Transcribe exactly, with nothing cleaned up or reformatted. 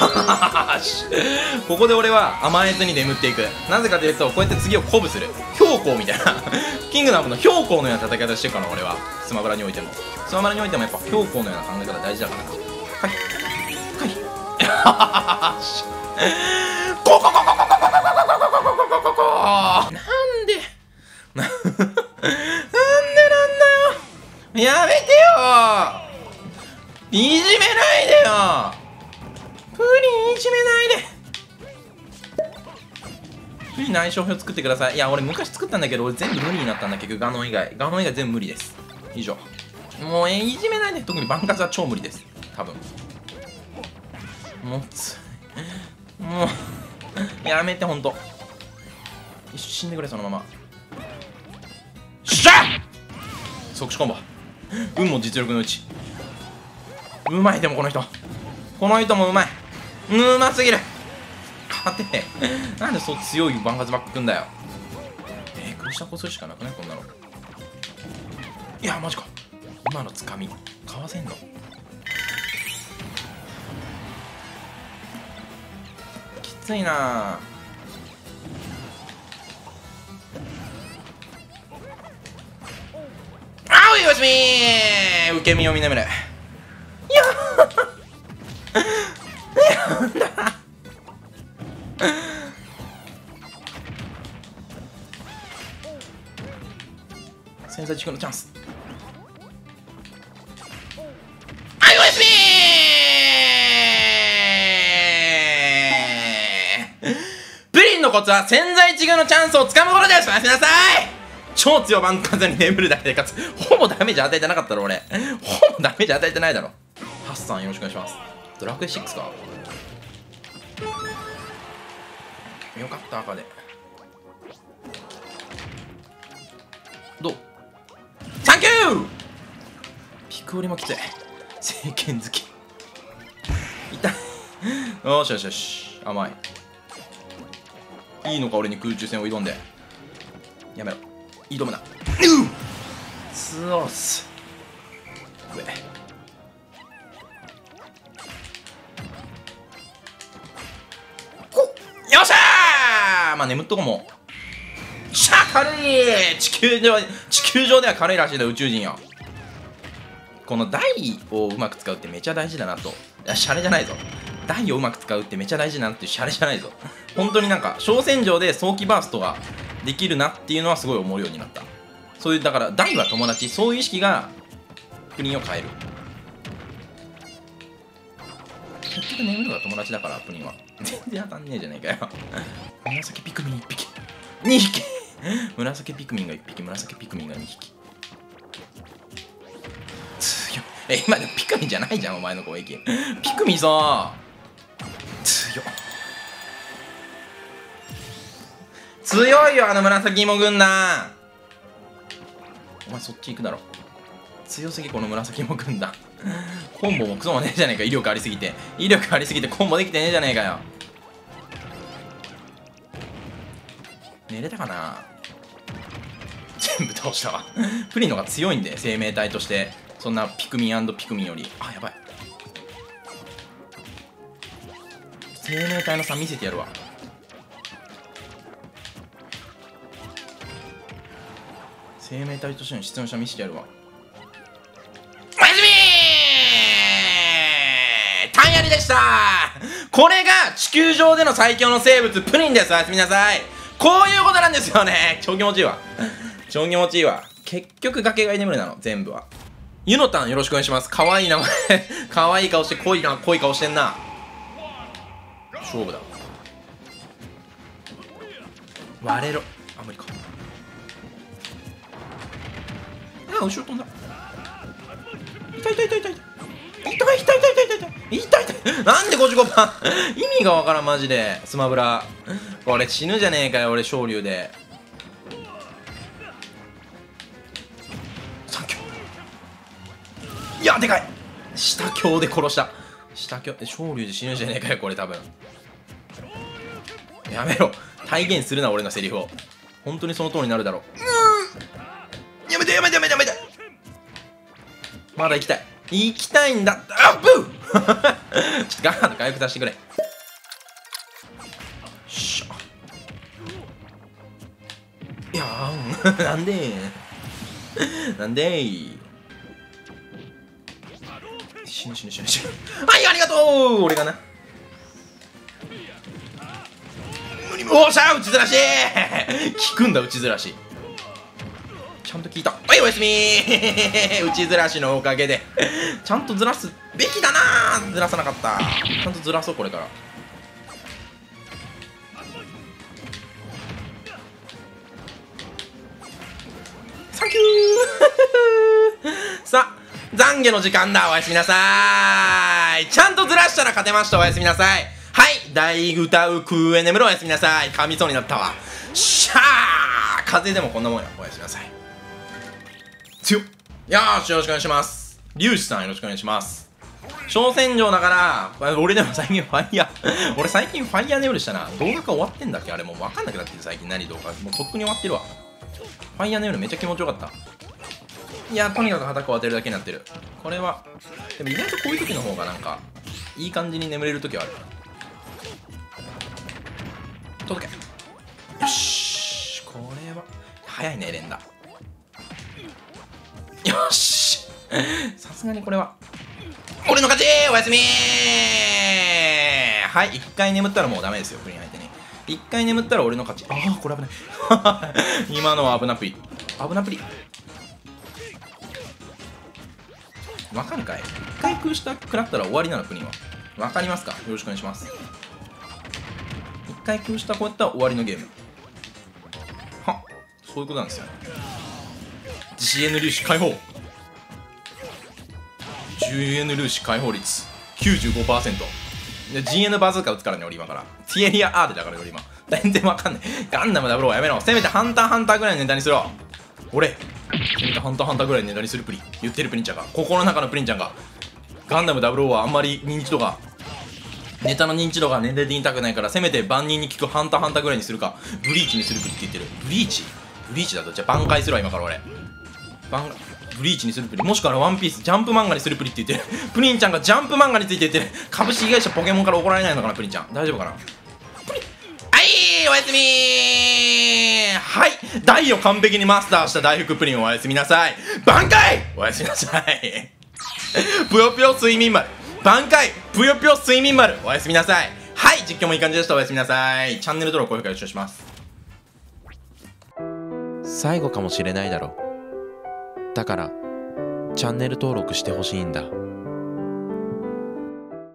しここで俺は甘えずに眠っていく。なぜかというと、こうやって次を鼓舞する標高みたいなキングダムの標高のような戦い方してるから俺は。スマブラにおいてもスマブラにおいてもやっぱ標高のような考え方大事だからな。はいはいしこここここここここここここなんでなんでなんだよ、やめてよ、いじめないでよ、プリンいじめないで。プリンの相性表作ってください。いや俺昔作ったんだけど、俺全部無理になったんだ。結局ガノン以外ガノン以外全部無理です。以上。もうえいじめないで。特にバンカツは超無理です。多分もうつもうやめて、ほんと一緒死んでくれそのまま。しゃっ即死コンボ。運も実力のうち。うまい。でもこの人この人もうまい。うますぎる。勝てねえ。なんでそう強いバンカツバックくんだよ。えー、クリスタこするしかなくないこんなの。いやマジか。今のつかみかわせんのきついな。あおいよしみー受け身を見眠る。いやなんだ潜在地区のチャンス。あいおやすみープリンのコツは潜在地区のチャンスをつかむことです。おやすみなさい。超強バンカツに眠るだけでかつほぼダメージ与えてなかったろ俺。ほぼダメージ与えてないだろ。ハッサンよろしくお願いします。ドラクエシックスか。よかった赤で。どうサンキュー。ピクオリもきつい。聖剣好き痛いよしよしよし甘い。いいのか俺に空中戦を挑んで。やめろ挑むな。うっスオース上こよっしゃー。まあ眠っとこもしゃ軽い。地球上地球上では軽いらしいだ宇宙人よ。この台をうまく使うってめちゃ大事だなと。いやシャレじゃないぞ。台をうまく使うってめちゃ大事だなっていうシャレじゃないぞ。本当になんか小戦場で早期バーストができるなっていうのはすごい思うようになった。そういうだから台は友達、そういう意識がプリンを変える。結局眠るのが友達だからプリンは全然当たんねえじゃねえかよ紫ピクミンいっぴきにひき紫ピクミンがいっぴき紫ピクミンがにひき強い。え今でもピクミンじゃないじゃんお前の攻撃。ピクミンさ強い強いよあの紫芋軍団。お前そっち行くだろ。強すぎこの紫芋軍団コンボもクソもねえじゃねえか。威力ありすぎて威力ありすぎてコンボできてねえじゃねえかよ。寝れたかな。全部倒したわプリンの方が強いんで生命体として。そんなピクミン&ピクミンより。あやばい生命体の差見せてやるわ。生命体としての質の差見せてやるわ。おやすみータンヤリでしたー。これが地球上での最強の生物プリンです。おやすみなさい。こういうことなんですよね。超気持ちいいわ超気持ちいいわ。結局崖が居眠りなの全部は。ユノタンよろしくお願いします。かわいい名前かわいい顔して濃いな濃い顔してんな。勝負だ割れろ。あ無理か。あ後ろ飛んだ。痛い痛い痛い痛い痛い痛い痛い痛い痛い痛い痛い痛い。なんでごじゅうごパー意味がわからんマジで。スマブラこれ死ぬじゃねえかよ俺昇竜で。サンキュー。いやでかい下強で殺した。下強昇竜で死ぬじゃねえかよこれ多分。やめろ体現するな俺のセリフを。本当にその通りになるだろう。やめてやめてやめてやめて。まだ行きたい行きたいんだ。あっブーちょっガード回復出してくれ。しゃいやーんなんでなんでー死ぬ死ぬ死ぬ死ぬ。はい、ありがとう。俺がな無理。おっしゃ、打ちずらし効くんだ、打ちずらしちゃんと効いた。はい、おやすみー打ちずらしのおかげでちゃんとずらすべきだなー。ずらさなかった。ちゃんとずらそう、これから。サンキューさあ、懺悔の時間だ。おやすみなさーい。ちゃんとずらしたら勝てました。おやすみなさい。はい、大歌う空へ眠る。おやすみなさい。噛みそうになったわ。しゃー、風でもこんなもんや。おやすみなさい。強っ。よーし、よろしくお願いします。粒子さんよろしくお願いします。小戦場だから、俺でも最近ファイヤー俺最近ファイヤーネブルしたな。動画が終わってんだっけ。あれもう分かんなくなってる。最近何動画もうとっくに終わってるわ。ファイヤーネブルめっちゃ気持ちよかった。いや、とにかく畑を当てるだけになってる。これはでも意外とこういう時の方がなんかいい感じに眠れる時はある。届け。よし、これは早いね、連打。よしさすがにこれは俺の勝ち。おやすみー。はい、一回眠ったらもうダメですよ、プリン相手に。一回眠ったら俺の勝ち。ああ、これ危ない今のは危なプリ危なプリわかるかい。一回空下食らったら終わりなの、プリンは。わかりますか。よろしくお願いします。一回空下こうやったら終わりのゲーム。はっ、そういうことなんですよ。ジーエヌ 粒子解放。ジーエヌ 粒子解放率 きゅうじゅうごパーセント で ジーエヌ バズーカ打つからね、俺今から。ティエリア アール だから俺今。全然わかんない。ガンダムダブルはやめろ。せめてハンターハンターぐらいのネタにすろ。俺、せめてハンターハンターぐらいのネタにするプリン。言ってるプリンちゃんが。心の中のプリンちゃんが。ガンダムダブルはあんまり認知度が、ネタの認知度が年齢で言いたくないから、せめて万人に聞くハンターハンターぐらいにするか、ブリーチにするプリって言ってる。ブリーチブリーチだと、じゃあ挽回するわ、今から俺。挽ブリーチにするプリ、もしくはワンピースジャンプ漫画にするプリって言ってるプリンちゃんがジャンプ漫画について言ってる。株式会社ポケモンから怒られないのかな、プリンちゃん。大丈夫かな。プリはいおやすみー。はい、台を完璧にマスターした大福プリン、おやすみなさい。挽回おやすみなさいぷよぷよ睡眠丸挽回ぷよぷよ睡眠丸おやすみなさい。はい、実況もいい感じでした。おやすみなさい。チャンネル登録高評価よろしくお願いします。 最後かもしれないだろ。だからチャンネル登録してほしいんだ。